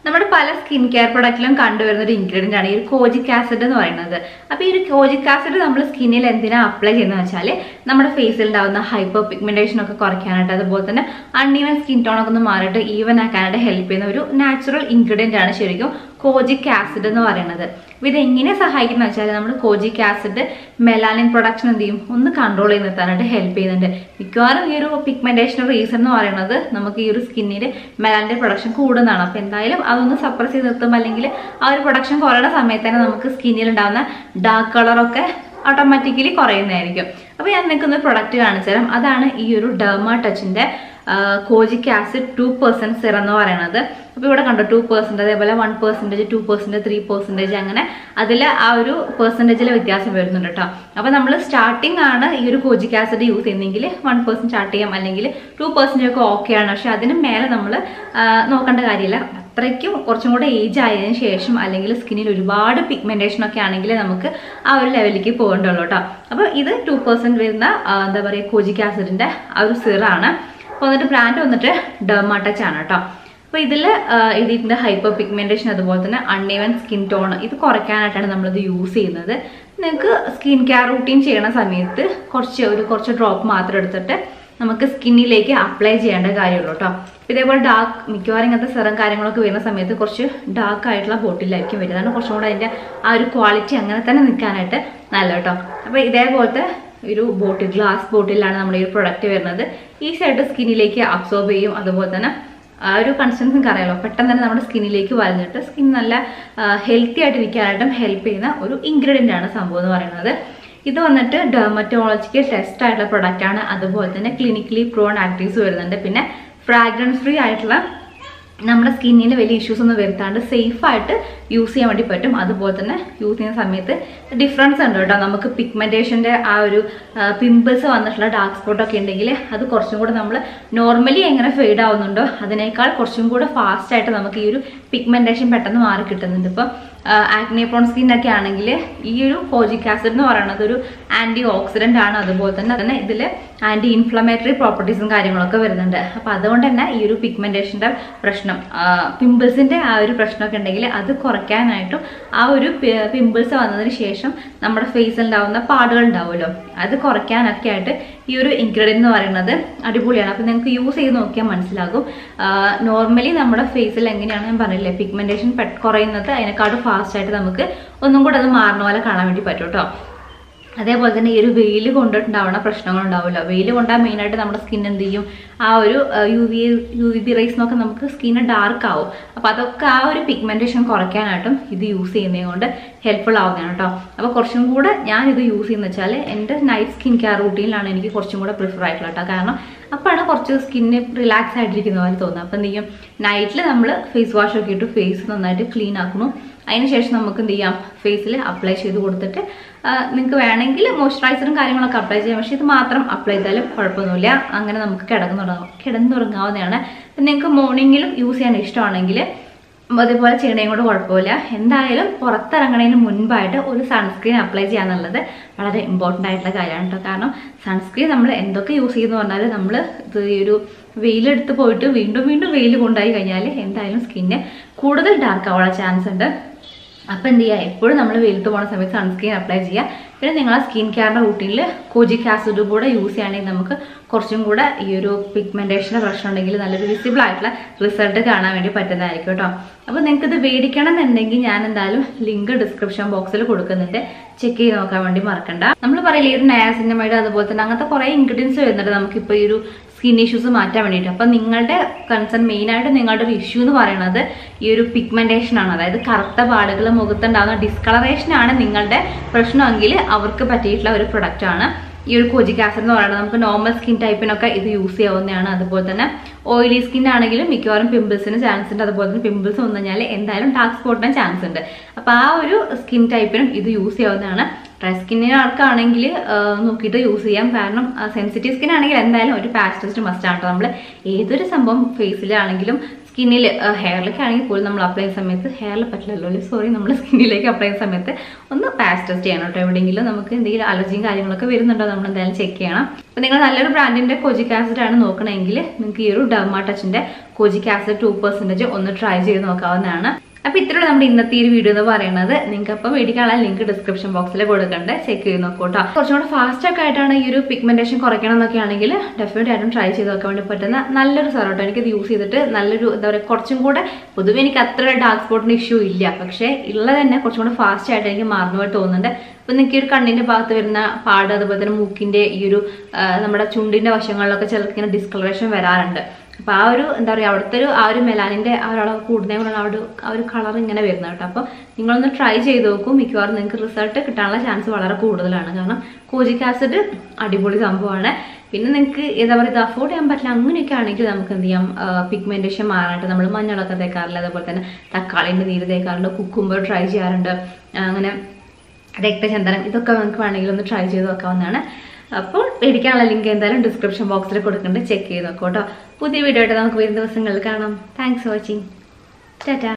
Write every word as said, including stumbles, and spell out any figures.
നമ്മുടെ പല skin care പ്രൊഡക്റ്റിലും കണ്ടുവരുന്ന ഒരു ഇൻഗ്രീഡിയൻ്റ് ആണ് ഈ കോജിക് ആസിഡ് എന്ന് പറയുന്നത്. അപ്പോൾ ഈ ഒരു കോജിക് ആസിഡ് നമ്മൾ സ്കിന്നിൽ എന്തിനാ അപ്ലൈ ചെയ്യുന്നത് വെച്ചാൽ നമ്മുടെ ഫേസിൽ ഉണ്ടാകുന്ന ഹൈപ്പർ പിഗ്മെന്റേഷൻ ഒക്കെ കുറയ്ക്കാനായിട്ട്, അതുപോലെ തന്നെ അൺഈവൻ സ്കിൻ ടോൺ ഒക്കെ ഒന്ന് മാറിയിട്ട് ഈവൻ ആക്കാനായിട്ട് ഹെൽപ്പ് ചെയ്യുന്ന ഒരു നാച്ചുറൽ ഇൻഗ്രീഡിയൻ്റ് ആണ് ശരിക്കും കോജിക് ആസിഡ് എന്ന് പറയുന്നത്. അപ്പോൾ ഇത് എങ്ങനെ സഹായിക്കുന്ന വെച്ചാൽ നമ്മൾ കോജിക് ആസിഡ് മെലാനിൻ പ്രൊഡക്ഷൻ എന്ത് ചെയ്യും, ഒന്ന് കൺട്രോൾ ചെയ്ത് നിർത്താനായിട്ട് ഹെൽപ്പ് ചെയ്യുന്നുണ്ട്. മിക്കവാറും ഈ ഒരു പിഗ്മെന്റേഷൻ റീസൺ എന്ന് പറയുന്നത് നമുക്ക് ഈ ഒരു സ്കിന്നിൽ മെലാനിൻ്റെ പ്രൊഡക്ഷൻ കൂടുന്നതാണ്. അപ്പോൾ എന്തായാലും അതൊന്ന് സപ്രസ് ചെയ്ത് നിർത്തുമ്പോൾ അല്ലെങ്കിൽ ആ ഒരു പ്രൊഡക്ഷൻ കുറയുന്ന സമയത്ത് തന്നെ നമുക്ക് സ്കിന്നിൽ ഉണ്ടാകുന്ന ഡാർക്ക് കളറൊക്കെ ഓട്ടോമാറ്റിക്കലി കുറയുന്നതായിരിക്കും. അപ്പോൾ ഞാൻ നിൽക്കുന്ന പ്രൊഡക്റ്റ് കാണിച്ചു തരാം. അതാണ് ഈ ഒരു ഡെർമാ ടച്ചിൻ്റെ kojic acid two percent serum എന്ന് പറയുന്നത്. അപ്പോൾ ഇവിടെ കണ്ടോ ടു പെർസെൻറ്റ്, അതേപോലെ one percentage, two percent, three percentage, അങ്ങനെ അതിൽ ആ ഒരു പെർസെൻറ്റേജിൽ വ്യത്യാസം വരുന്നുണ്ട് കേട്ടോ. അപ്പോൾ നമ്മൾ സ്റ്റാർട്ടിംഗ് ആണ് ഈ ഒരു കോജിക് ആസിഡ് യൂസ് ചെയ്യുന്നതെങ്കിൽ വൺ പെർസെൻറ്റ് സ്റ്റാർട്ട് ചെയ്യാം, അല്ലെങ്കിൽ ടു പെർസെൻറ്റേജ് ഒക്കെ ഓക്കെയാണ്. പക്ഷേ അതിന് മേലെ നമ്മൾ നോക്കേണ്ട കാര്യമില്ല. അത്രയ്ക്കും കുറച്ചും കൂടെ ഏജ് ആയതിനു ശേഷം അല്ലെങ്കിൽ സ്കിന്നിൽ ഒരുപാട് പിഗ്മെന്റേഷൻ ഒക്കെ ആണെങ്കിൽ നമുക്ക് ആ ഒരു ലെവലിലേക്ക് പോകേണ്ടുള്ളൂ കേട്ടോ. അപ്പോൾ ഇത് ടു പെർസെൻറ്റ് വരുന്ന എന്താ പറയുക കോജിക് ആസിഡിൻ്റെ ആ ഒരു സിറാണ്. അപ്പോൾ വന്നിട്ട് ബ്രാൻഡ് വന്നിട്ട് ഡെർമാ ടച്ച് ആണ് കേട്ടോ. അപ്പോൾ ഇതിൽ ഇതിൻ്റെ ഹൈപ്പർ പിഗ്മെന്റേഷൻ അതുപോലെ തന്നെ അൺഈവൻ സ്കിൻ ടോൺ ഇത് കുറയ്ക്കാനായിട്ടാണ് നമ്മളിത് യൂസ് ചെയ്യുന്നത്. നിങ്ങൾക്ക് സ്കിൻ കെയർ റൂട്ടീൻ ചെയ്യണ സമയത്ത് കുറച്ച് ഒരു കുറച്ച് ഡ്രോപ്പ് മാത്രം എടുത്തിട്ട് നമുക്ക് സ്കിന്നിലേക്ക് അപ്ലൈ ചെയ്യേണ്ട കാര്യമുള്ളൂ കേട്ടോ. ഇതേപോലെ ഡാർക്ക് മിക്കവാറും ഇങ്ങനത്തെ സിറം കാര്യങ്ങളൊക്കെ വരുന്ന സമയത്ത് കുറച്ച് ഡാർക്ക് ആയിട്ടുള്ള ബോട്ടിലായിരിക്കും വരിക. അതാണ് കുറച്ചും കൂടെ അതിൻ്റെ ആ ഒരു ക്വാളിറ്റി അങ്ങനെ തന്നെ നിൽക്കാനായിട്ട് നല്ല കേട്ടോ. അപ്പോൾ ഇതേപോലത്തെ ഒരു ബോട്ടിൽ ഗ്ലാസ് ബോട്ടിലാണ് നമ്മുടെ ഈ ഒരു പ്രൊഡക്റ്റ് വരുന്നത്. ഈസി ആയിട്ട് സ്കിന്നിലേക്ക് അബ്സോർബ് ചെയ്യും. അതുപോലെ തന്നെ ആ ഒരു കൺസിസ്റ്റൻസി നിങ്ങൾക്ക് അറിയാലോ, പെട്ടെന്ന് തന്നെ നമ്മുടെ സ്കിന്നിലേക്ക് വലിഞ്ഞിട്ട് സ്കിൻ നല്ല ഹെൽത്തി ആയിട്ട് ഇരിക്കാനായിട്ടും ഹെൽപ്പ് ചെയ്യുന്ന ഒരു ഇൻഗ്രീഡിയൻ്റ് ആണ് സംഭവം എന്ന് പറയുന്നത്. ഇത് വന്നിട്ട് ഡെർമറ്റോളജിക്കൽ ടെസ്റ്റ് ആയിട്ടുള്ള പ്രൊഡക്റ്റ് ആണ്. അതുപോലെ തന്നെ ക്ലിനിക്കലി പ്രൂവൺ ആക്റ്റീവ്സ് വരുന്നുണ്ട്. പിന്നെ ഫ്രാഗ്രൻസ് ഫ്രീ ആയിട്ടുള്ള നമ്മുടെ സ്കിന്നിൽ വലിയ ഇഷ്യൂസ് ഒന്നും വരുത്താണ്ട് സേഫായിട്ട് യൂസ് ചെയ്യാൻ വേണ്ടി പറ്റും. അതുപോലെ തന്നെ യൂസ് ചെയ്യുന്ന സമയത്ത് ഡിഫറൻസ് ഉണ്ട് കേട്ടോ. നമുക്ക് പിഗ്മെന്റേഷൻ്റെ ആ ഒരു പിമ്പിൾസ് വന്നിട്ടുള്ള ഡാർക്ക് സ്പോട്ടൊക്കെ ഉണ്ടെങ്കിൽ അത് കുറച്ചും കൂടെ നമ്മൾ നോർമലി എങ്ങനെ ഫെയ്ഡ് ആവുന്നുണ്ടോ അതിനേക്കാൾ കുറച്ചും കൂടെ ഫാസ്റ്റായിട്ട് നമുക്ക് ഈ ഒരു പിഗ്മെന്റേഷൻ പെട്ടെന്ന് മാറി കിട്ടുന്നുണ്ട്. ഇപ്പം ആക്നെ പ്രോൺ സ്കിന്നൊക്കെ ആണെങ്കിൽ ഈ ഒരു കോജിക് ആസിഡ് എന്ന് പറയുന്നത് ഒരു ആൻറ്റി ഓക്സിഡൻ്റ് ആണ്. അതുപോലെ തന്നെ തന്നെ ഇതിൽ ആൻറ്റി ഇൻഫ്ലമേറ്ററി പ്രോപ്പർട്ടീസും കാര്യങ്ങളൊക്കെ വരുന്നുണ്ട്. അപ്പോൾ അതുകൊണ്ട് തന്നെ ഈ ഒരു പിഗ്മെന്റേഷൻ്റെ പ്രശ്നം പിമ്പിൾസിൻ്റെ ആ ഒരു പ്രശ്നമൊക്കെ ഉണ്ടെങ്കിൽ അത് കുറയ്ക്കാനായിട്ടും ആ ഒരു പിമ്പിൾസ് വന്നതിന് ശേഷം നമ്മുടെ ഫേസിൽ ഉണ്ടാവുന്ന പാടുകൾ ഉണ്ടാവുമല്ലോ അത് കുറയ്ക്കാനൊക്കെ ആയിട്ട് ഈ ഒരു ഇൻഗ്രീഡിയൻ്റ് എന്ന് പറയുന്നത് അടിപൊളിയാണ്. അപ്പോൾ നിങ്ങൾക്ക് യൂസ് ചെയ്ത് നോക്കിയാൽ മനസ്സിലാകും. നോർമലി നമ്മുടെ ഫേസിൽ എങ്ങനെയാണ് ഞാൻ പറഞ്ഞില്ലേ പിഗ്മെന്റേഷൻ കുറയുന്നത് അതിനെക്കാട്ടും ഫാസ്റ്റായിട്ട് നമുക്ക് ഒന്നും കൂടെ അത് മാറുന്ന പോലെ കാണാൻ വേണ്ടി പറ്റും കേട്ടോ. അതേപോലെ തന്നെ ഈ ഒരു വെയിൽ കൊണ്ടിട്ടുണ്ടാവുന്ന പ്രശ്നങ്ങളുണ്ടാവില്ല. വെയിൽ കൊണ്ടാൽ മെയിനായിട്ട് നമ്മുടെ സ്കിൻ എന്ത് ചെയ്യും, ആ ഒരു U V U V B റേസിനൊക്കെ നമുക്ക് സ്കിന്ന് ഡാർക്ക് ആവും. അപ്പോൾ അതൊക്കെ ആ ഒരു പിഗ്മെന്റേഷൻ കുറയ്ക്കാനായിട്ടും ഇത് യൂസ് ചെയ്യുന്നത് കൊണ്ട് ഹെൽപ്ഫുൾ ആവുന്നതാണ് കേട്ടോ. അപ്പോൾ കുറച്ചും കൂടെ ഞാനിത് യൂസ് ചെയ്യുന്നത് വെച്ചാൽ എൻ്റെ നൈറ്റ് സ്കിൻ കെയർ റൂട്ടീനിലാണ് എനിക്ക് കുറച്ചും കൂടെ പ്രിഫർ ആയിട്ടുള്ളത് കേട്ടോ. കാരണം അപ്പോഴാണ് കുറച്ച് സ്കിന്ന് റിലാക്സ് ആയിട്ടിരിക്കുന്ന പോലെ തോന്നുന്നത്. അപ്പോൾ എന്ത് ചെയ്യും, നൈറ്റിൽ നമ്മൾ ഫേസ് വാഷ് ഒക്കെ ഇട്ട് ഫേസ് നന്നായിട്ട് ക്ലീൻ ആക്കണം. അതിനുശേഷം നമുക്ക് എന്ത് ചെയ്യാം, ഫേസിൽ അപ്ലൈ ചെയ്ത് കൊടുത്തിട്ട് നിങ്ങൾക്ക് വേണമെങ്കിൽ മോയ്സ്ചറൈസറും കാര്യങ്ങളൊക്കെ അപ്ലൈ ചെയ്യാം. പക്ഷേ ഇത് മാത്രം അപ്ലൈ ചെയ്താലും കുഴപ്പമൊന്നുമില്ല. അങ്ങനെ നമുക്ക് കിടന്നുറങ്ങാം കിടന്നുറങ്ങാവുന്നതാണ്. നിങ്ങൾക്ക് മോർണിംഗിലും യൂസ് ചെയ്യാൻ ഇഷ്ടമാണെങ്കിൽ അതേപോലെ ചെയ്യണേയും കൂടെ കുഴപ്പമില്ല. എന്തായാലും പുറത്തിറങ്ങണതിന് മുൻപായിട്ട് ഒരു സൺസ്ക്രീൻ അപ്ലൈ ചെയ്യാന്നുള്ളത് വളരെ ഇമ്പോർട്ടൻ്റ് ആയിട്ടുള്ള കാര്യമാണ് കേട്ടോ. കാരണം സൺസ്ക്രീൻ നമ്മൾ എന്തൊക്കെ യൂസ് ചെയ്യുന്നു പറഞ്ഞാൽ നമ്മൾ ഇത് ഈ ഒരു വെയിലെടുത്ത് പോയിട്ട് വീണ്ടും വീണ്ടും വെയിൽ കൊണ്ടായി കഴിഞ്ഞാൽ എന്തായാലും സ്കിന്ന് കൂടുതൽ ഡാർക്ക് ആവാനുള്ള ചാൻസ് ഉണ്ട്. അപ്പോൾ എന്ത് ചെയ്യുക, എപ്പോഴും നമ്മൾ വെയിലത്ത് പോകുന്ന സമയത്ത് സൺസ്ക്രീൻ അപ്ലൈ ചെയ്യുക. പിന്നെ നിങ്ങളെ സ്കിൻ കെയറിൻ്റെ റൂട്ടീനിൽ കോജിക് ആസിഡ് കൂടെ യൂസ് ചെയ്യുകയാണെങ്കിൽ നമുക്ക് കുറച്ചും കൂടെ ഈ ഒരു പിഗ്മെന്റേഷൻ്റെ പ്രശ്നം ഉണ്ടെങ്കിൽ നല്ലൊരു വിസിബിൾ ആയിട്ടുള്ള റിസൾട്ട് കാണാൻ വേണ്ടി പറ്റുന്നതായിരിക്കും കേട്ടോ. അപ്പോൾ നിങ്ങൾക്ക് ഇത് മേടിക്കണം എന്നുണ്ടെങ്കിൽ ഞാൻ എന്തായാലും ലിങ്ക് ഡിസ്ക്രിപ്ഷൻ ബോക്സിൽ കൊടുക്കുന്നുണ്ട്, ചെക്ക് ചെയ്ത് നോക്കാൻ വേണ്ടി മറക്കണ്ട. നമ്മൾ പറയില്ലേ ഈ ഒരു നയാസിനമൈഡ് അതുപോലെ തന്നെ അങ്ങനത്തെ കുറേ ഇൻഗ്രീഡിയൻസ് വരുന്നുണ്ട് നമുക്കിപ്പോൾ ഈ ഒരു സ്കിൻ ഇഷ്യൂസ് മാറ്റാൻ വേണ്ടിയിട്ട്. അപ്പം നിങ്ങളുടെ കൺസേൺ മെയിനായിട്ട് നിങ്ങളുടെ ഒരു ഇഷ്യൂ എന്ന് പറയുന്നത് ഈ ഒരു പിഗ്മെന്റേഷൻ ആണ്. അതായത് കറുത്ത പാടുകൾ മുഖത്തുണ്ടാകുന്ന ഡിസ്കളറേഷൻ ആണ് നിങ്ങളുടെ പ്രശ്നമെങ്കിൽ അവർക്ക് പറ്റിയിട്ടുള്ള ഒരു പ്രൊഡക്റ്റ് ആണ് ഈ ഒരു കോജിക് ആസിഡ് എന്ന് പറയുന്നത്. നമുക്ക് നോർമൽ സ്കിൻ ടൈപ്പിനൊക്കെ ഇത് യൂസ് ചെയ്യാവുന്നതാണ്. അതുപോലെ തന്നെ ഓയിലി സ്കിൻ ആണെങ്കിലും മിക്കവാറും പിമ്പിൾസിന് ചാൻസ് ഉണ്ട്. അതുപോലെ തന്നെ പിമ്പിൾസ് വന്നു കഴിഞ്ഞാൽ എന്തായാലും ഡാർക്ക് സ്പോട്ടിന് ചാൻസ് ഉണ്ട്. അപ്പോൾ ആ ഒരു സ്കിൻ ടൈപ്പിനും ഇത് യൂസ് ചെയ്യാവുന്നതാണ്. ഡ്രൈ സ്കിന്നിന് ആൾക്കാണെങ്കിൽ നോക്കിയിട്ട് യൂസ് ചെയ്യാം. കാരണം സെൻസിറ്റീവ് സ്കിൻ ആണെങ്കിൽ എന്തായാലും ഒരു പാച്ച് ടെസ്റ്റ് മസ്റ്റ് ആണ്. നമ്മൾ ഏതൊരു സംഭവം ഫേസിലാണെങ്കിലും സ്കിന്നിൽ ഹെയറിലേക്ക് ആണെങ്കിൽ പോലും നമ്മൾ അപ്ലൈ ചെയ്യുന്ന സമയത്ത് ഹെയറിൽ പറ്റില്ലല്ലോ സോറി നമ്മൾ സ്കിന്നിലേക്ക് അപ്ലൈ ചെയ്യുന്ന സമയത്ത് ഒന്ന് പാച്ച് ടെസ്റ്റ് ചെയ്യണം കേട്ടോ. എവിടെയെങ്കിലും നമുക്ക് എന്തെങ്കിലും അലർജിയും കാര്യങ്ങളൊക്കെ വരുന്നുണ്ടോ നമ്മൾ എന്തായാലും ചെക്ക് ചെയ്യണം. അപ്പോൾ നിങ്ങൾ നല്ലൊരു ബ്രാൻഡിന്റെ കോജിക് ആസിഡ് ആണ് നോക്കണമെങ്കിൽ നിങ്ങൾക്ക് ഈ ഒരു ഡെർമാ ടച്ചിന്റെ കോജിക് ആസിഡ് ടു പെർസെന്റേജ് ഒന്ന് ട്രൈ ചെയ്ത് നോക്കാവുന്നതാണ്. അപ്പോൾ ഇത്രയുള്ള നമ്മുടെ ഇന്നത്തെ ഈ വീഡിയോ എന്ന് പറയുന്നത്. നിങ്ങൾക്ക് അപ്പോൾ മേടിക്കാനുള്ള ലിങ്ക് ഡിസ്ക്രിപ്ഷൻ ബോക്സിൽ കൊടുക്കണ്ടേ, ചെക്ക് ചെയ്ത് നോക്കൂട്ടോ. കുറച്ചും കൂടെ ഫാസ്റ്റ് ഒക്കെ ആയിട്ടാണ് ഈ ഒരു പിഗ്മെന്റേഷൻ കുറയ്ക്കണം എന്നൊക്കെ ആണെങ്കിൽ ഡെഫിനറ്റ് ആയിട്ടും ട്രൈ ചെയ്ത് നോക്കാൻ വേണ്ടി പറ്റുന്ന നല്ലൊരു സാധനം. എനിക്കിത് യൂസ് ചെയ്തിട്ട് നല്ലൊരു എന്താ പറയുക കുറച്ചും കൂടെ പൊതുവെ എനിക്ക് അത്ര ഡാർക്ക് സ്പോട്ടിന് ഇഷ്യൂ ഇല്ല, പക്ഷേ ഉള്ളത് തന്നെ കുറച്ചും കൂടെ ഫാസ്റ്റ് ആയിട്ട് എനിക്ക് മാറുന്നതായിട്ട് തോന്നുന്നുണ്ട്. അപ്പം നിങ്ങൾക്ക് ഒരു കണ്ണിന്റെ ഭാഗത്ത് വരുന്ന പാട്, അതുപോലെ തന്നെ മൂക്കിന്റെ ഈ ഒരു നമ്മുടെ ചുണ്ടിന്റെ വശങ്ങളിലൊക്കെ ചിലർക്ക് ഇങ്ങനെ ഡിസ്കളറേഷൻ വരാറുണ്ട്. അപ്പൊ ആ ഒരു എന്താ പറയുക അവിടുത്തെ ഒരു ആ ഒരു മെലാനിന്റെ ആ ഒരളവ് കൂടുന്നതുകൊണ്ടാണ് ആ ഒരു ആ ഒരു കളർ ഇങ്ങനെ വരുന്നത് കേട്ടോ. അപ്പോൾ നിങ്ങളൊന്ന് ട്രൈ ചെയ്ത് നോക്കും, മിക്കവാറും നിങ്ങൾക്ക് റിസൾട്ട് കിട്ടാനുള്ള ചാൻസ് വളരെ കൂടുതലാണ്. കാരണം കോജിക് ആസിഡ് അടിപൊളി സംഭവമാണ്. പിന്നെ നിങ്ങൾക്ക് എന്താ പറയുക ഇത് അഫോർഡ് ചെയ്യാൻ പറ്റില്ല അങ്ങനെയൊക്കെ ആണെങ്കിൽ നമുക്ക് എന്ത് ചെയ്യാം, പിഗ്മെന്റേഷൻ മാറാനായിട്ട് നമ്മൾ മഞ്ഞളൊക്കെ തേക്കാറില്ല, അതുപോലെ തന്നെ തക്കാളിന്റെ നീര് തേക്കാറുണ്ട്, കുക്കുംബർ ട്രൈ ചെയ്യാറുണ്ട്, അങ്ങനെ രക്തചന്ദനം, ഇതൊക്കെ നമുക്ക് വേണമെങ്കിൽ ഒന്ന് ട്രൈ ചെയ്ത് നോക്കാവുന്നതാണ്. അപ്പോൾ മേടിക്കാനുള്ള ലിങ്ക് എന്തായാലും ഡിസ്ക്രിപ്ഷൻ ബോക്സിൽ കൊടുക്കുന്നുണ്ട്, ചെക്ക് ചെയ്ത് നോക്കൂ കേട്ടോ. പുതിയ വീഡിയോ ആയിട്ട് നമുക്ക് വരുന്ന ദിവസങ്ങളിൽ കാണാം. Thanks for watching. ടാറ്റാ.